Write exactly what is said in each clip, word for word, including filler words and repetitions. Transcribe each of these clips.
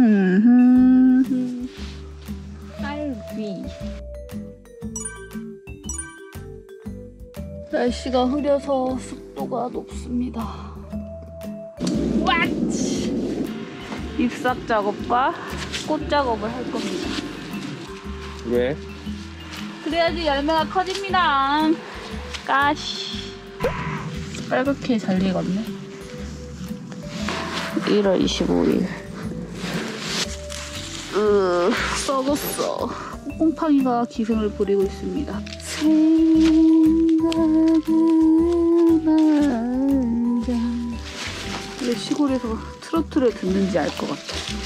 딸기. 날씨가 흐려서 습도가 높습니다. 왓! 잎삽 작업과 꽃 작업을 할 겁니다. 왜? 그래야지 열매가 커집니다. 까시. 빨갛게 잘 익었네. 일월 이십오일. 으, 썩었어. 꽁팡이가 기승을 부리고 있습니다. 생각을 말자. 왜 시골에서 트로트를 듣는지 알 것 같아.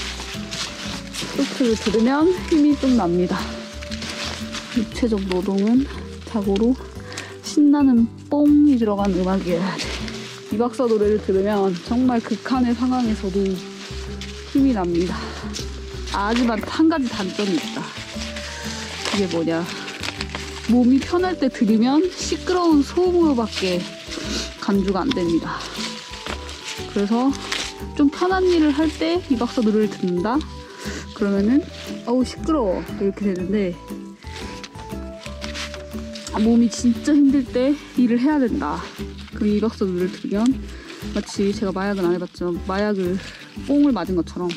트로트를 들으면 힘이 좀 납니다. 육체적 노동은 자고로 신나는 뽕이 들어간 음악이어야 돼. 이박사 노래를 들으면 정말 극한의 상황에서도 힘이 납니다. 아, 하지만 한 가지 단점이 있다. 그게 뭐냐. 몸이 편할 때 들으면 시끄러운 소음으로밖에 간주가 안 됩니다. 그래서 좀 편한 일을 할 때 이박사 노래를 듣는다? 그러면은 어우 시끄러워 이렇게 되는데, 몸이 진짜 힘들 때 일을 해야 된다. 그럼 이박사 노래를 들으면 마치 제가 마약은 안 해봤지만 마약을 뽕을 맞은 것처럼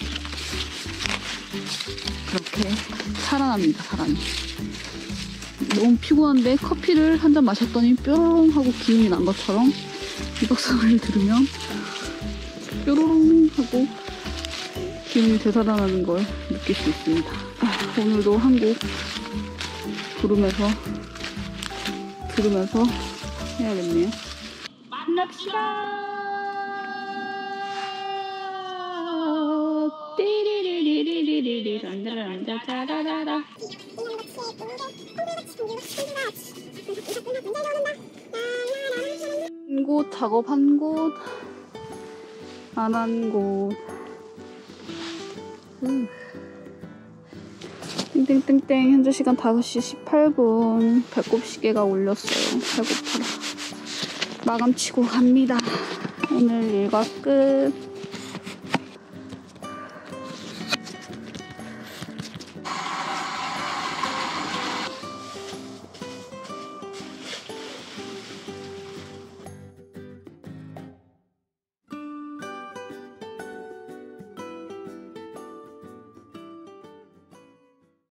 그렇게 살아납니다, 사람이. 너무 피곤한데 커피를 한 잔 마셨더니 뾰로롱 하고 기운이 난 것처럼 이박사 노래를 들으면 뾰로롱 하고 기운이 되살아나는 걸 느낄 수 있습니다. 아, 오늘도 한 곡 부르면서 들으면서 해야겠네요. 만납시다. 띠리리리리리리리 란다란다라라라. 한 곳 작업 한 곳, 안 한 곳. 음. 땡땡땡땡. 현재 시간 다섯 시 십팔 분. 배꼽 시계가 울렸어요. 배고프다. 마감 치고 갑니다. 오늘 일과 끝.